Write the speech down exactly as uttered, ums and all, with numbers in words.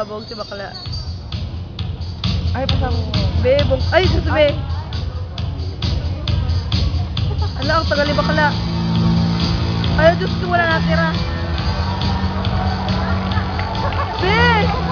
pasabog si bakla. Ay, pasabog. Be, bong... Ay, sus, be. Ala, ang tagal ni bakla. Ay, Diyos ko, wala natira. Be!